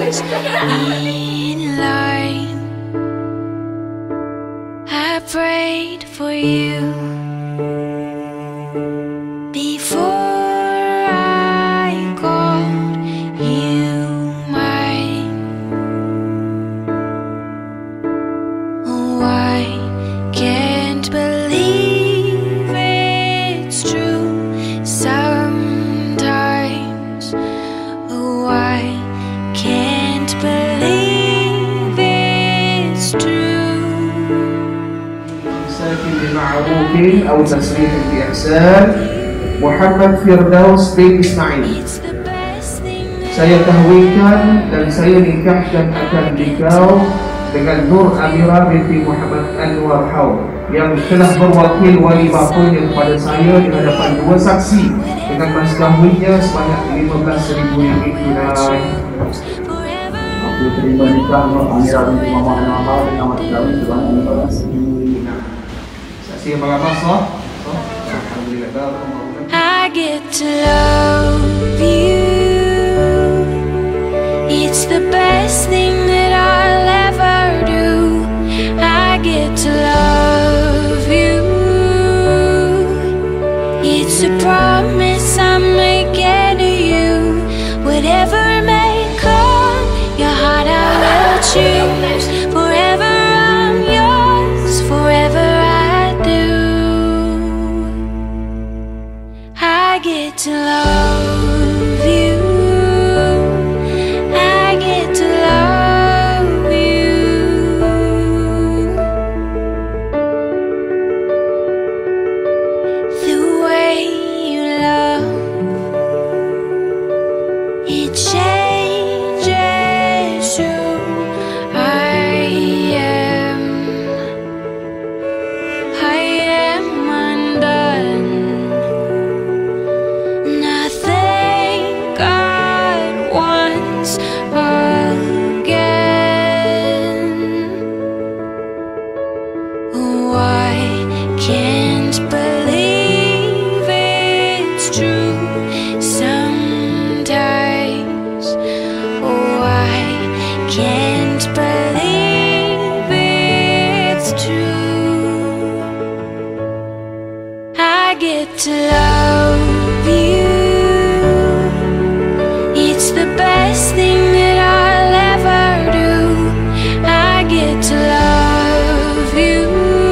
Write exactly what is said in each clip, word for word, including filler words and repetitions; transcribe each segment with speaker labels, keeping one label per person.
Speaker 1: stars in line. I prayed for you before I called you mine. Oh, I can't believe it's true sometimes. Oh, I can't believe it's true.
Speaker 2: ساكن بمعروف أو تسريح بإحسان محمد Firdaus bin Ismail. Saya kahwinkan dan saya nikahkan akan dikau dengan Nur Amira binti Muhammad Anwar Haw yang telah berwakil wali bapanya kepada saya di hadapan dua saksi dengan mas kahwinnya sebanyak lima belas ribu ringgit tunai.
Speaker 3: Aku terima nikah Nur Amira binti Muhammad Anwar Haw dengan mas kahwin sebanyak lima belas ribu ringgit.
Speaker 2: Saksi yang bagaimana sah? Alhamdulillah.
Speaker 1: I get to love you. It's the best thing that I'll ever do. I get to love you. It's a promise I'm making to you. Whatever may come, your heart I will choose. Forever I'm yours, forever I do. I get to love you. I get to love you. The way you love, it changes who I am. I am undone. Nothing God wants again. Oh, I can't believe it's true sometimes. Oh, I can't believe it's true. I get to love you. It's the best thing that I'll ever do. I get to love you.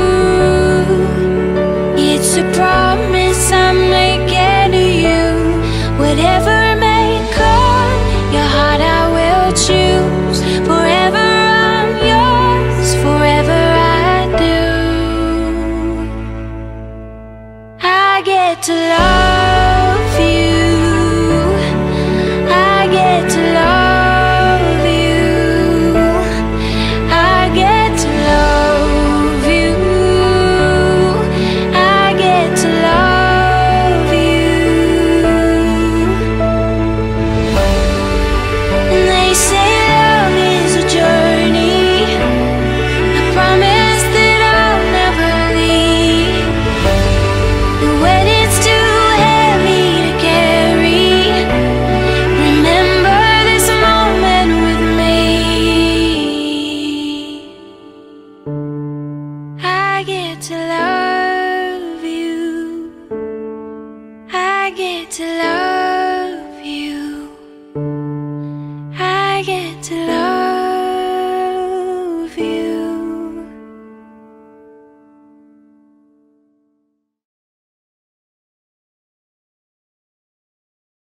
Speaker 1: It's a promise I'm making to you. Whatever may come, your heart I will choose. Forever I'm yours, forever I do. I get to love you. I get to love you. I get to love you. I get to love you. And they say love is a journey. I promise that I'll never leave. And when it's too heavy to carry, remember this moment with me. I get to love you. I get to love